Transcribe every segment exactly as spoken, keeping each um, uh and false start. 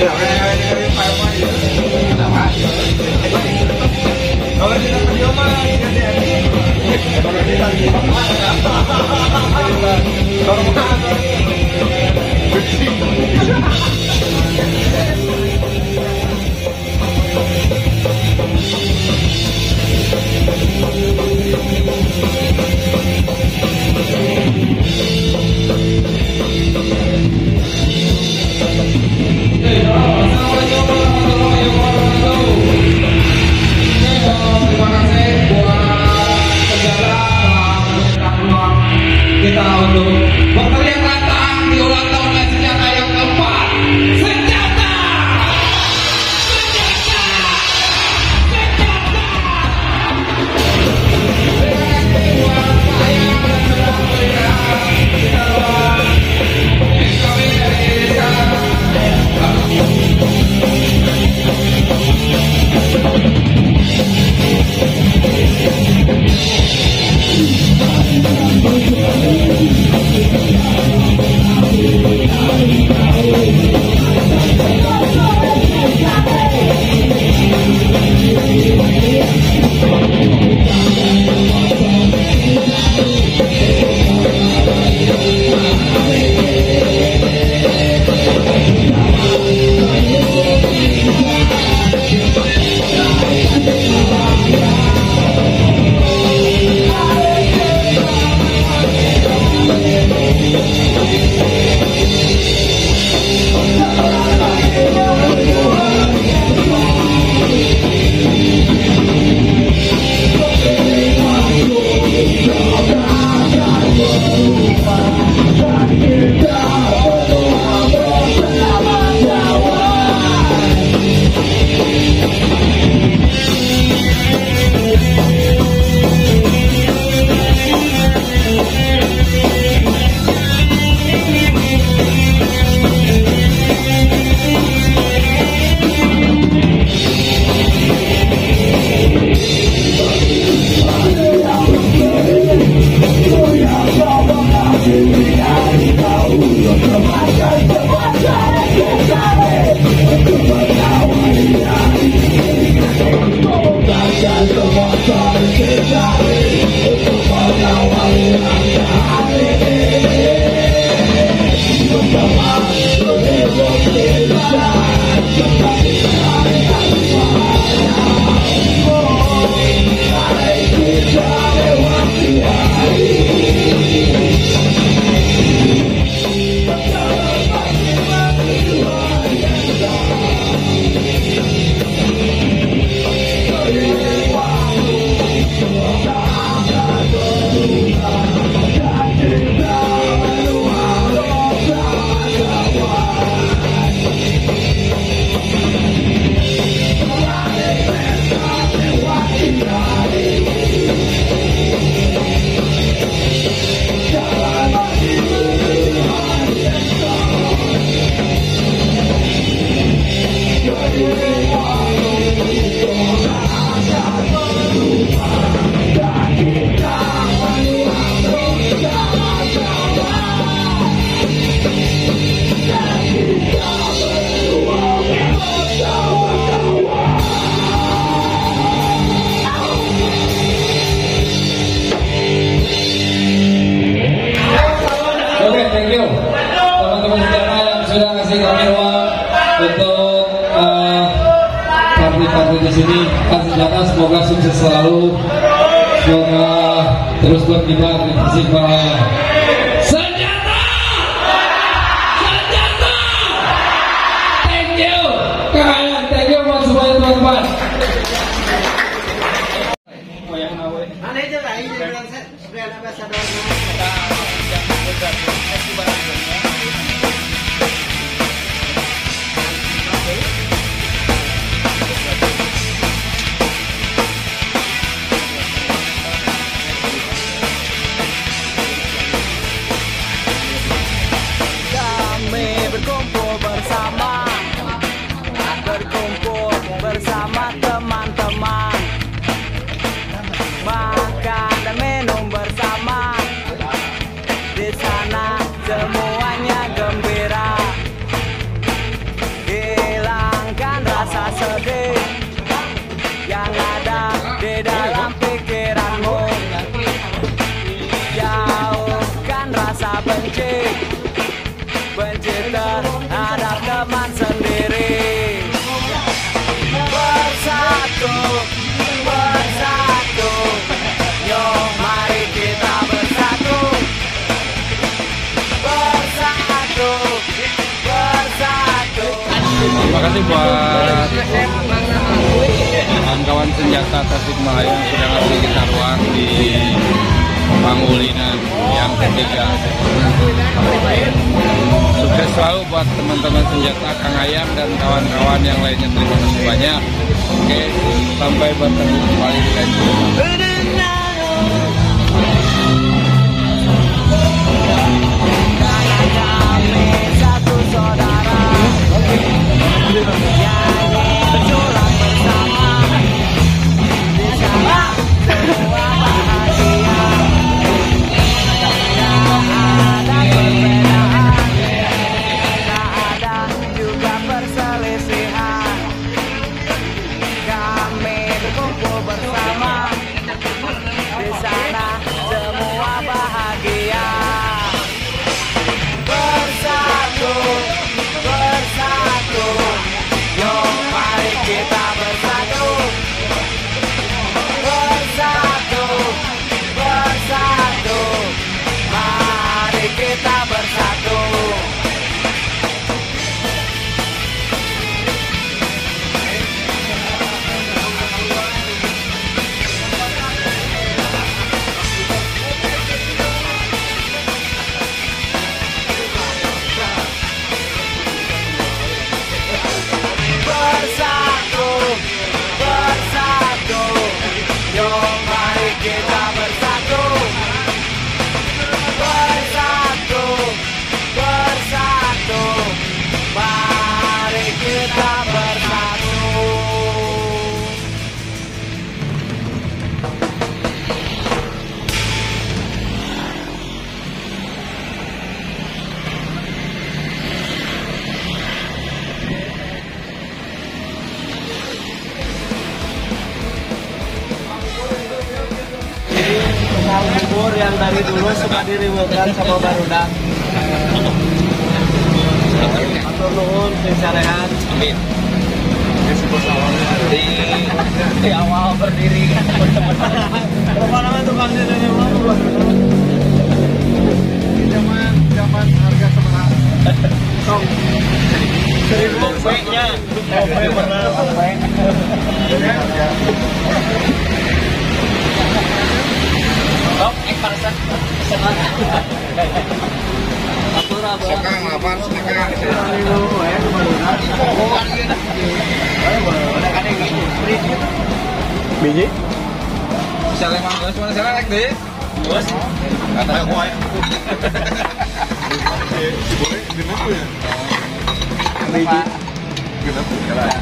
di sini. Senjata semoga sukses selalu, semoga terus berkibar di Tasikmalaya. Senjata, senjata. Thank you, kalian, thank you buat semuanya teman-teman. Aneh aja lah, ini brand ambassador. Berkumpul bersama, berkumpul bersama teman-teman. teman sendiri. Bersatu, bersatu, yuk mari kita bersatu. Bersatu, bersatu. Terima kasih buat kawan-kawan senjata Tasikmalaya yang sudah ngasih kita ruang di Pangulinan yang ketiga. Sukses selalu buat teman-teman senjata Kang Ayam dan kawan-kawan yang lainnya. Terima kasih banyak. Oke, sampai bertemu kembali di lain video. Bubur yang dari dulu suka diriweukeun sama barudak. Atur nuhun pincarehan. Amin. Di, di awal berdiri kan. Berapa nama tukang jadi rumah? Zaman zaman harga seberapa? Sok. Seribu nya. Kopi benar kopi. Sok, ek parasan. Sekarang delapan, sekarang biji? bisa lemang gas mana sana naik deh. Bos. Kata aku aja. Si boleh genap ya? Biji. Genap ya?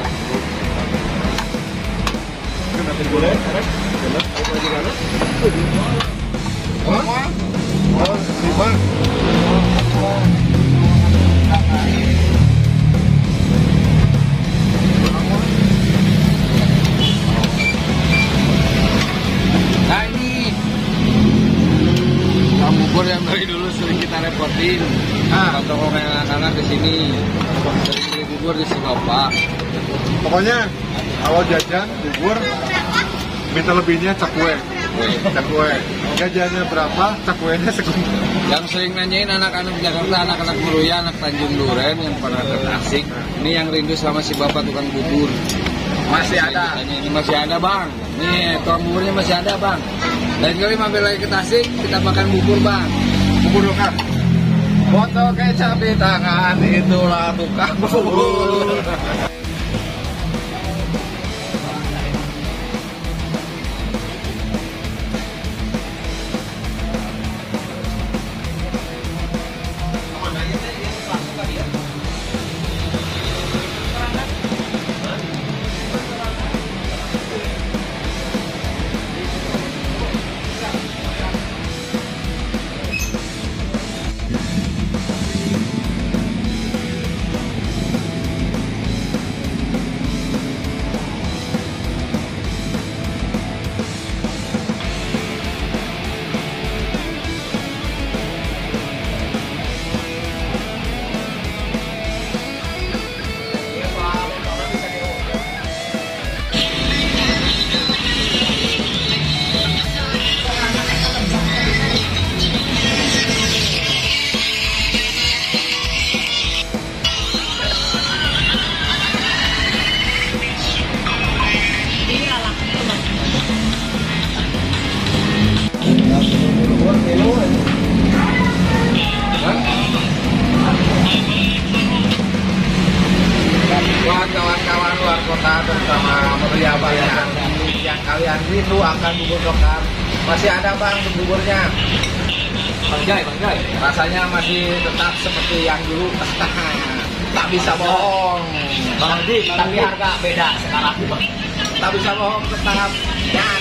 Genap boleh? Genap apa aja kan? Oh, oh, lima. Nah ini bubur yang dari dulu sering kita repotin. Ah, toko anak-anak di sini sering beli bubur di si bapak. Pokoknya awal jajan bubur minta lebihnya cakwe. Cakwe. Gajiannya berapa? Cakwenya segumpal. Yang sering nanyain anak-anak Jakarta, anak-anak Meruya, anak Tanjung Duren yang pernah ke Tasik. Ini yang rindu sama si bapak tukang bubur. Masih ada. Ini masih ada bang. Nih tukang buburnya masih ada bang. Lain kali mampir lagi ke Tasik kita makan bubur bang. Bubur dokar. Foto kecap di tangan itulah tukang bubur. buat kawan-kawan luar kota terutama meriah banyak yang kalian rindu akan bubur dokar. Masih ada bang buburnya. Bang Jai, Bang Jai. Rasanya masih tetap seperti yang dulu. Tak bisa bohong. Bang Aldi, tapi harga beda sekarang. Tak bisa bohong tetap. Ya.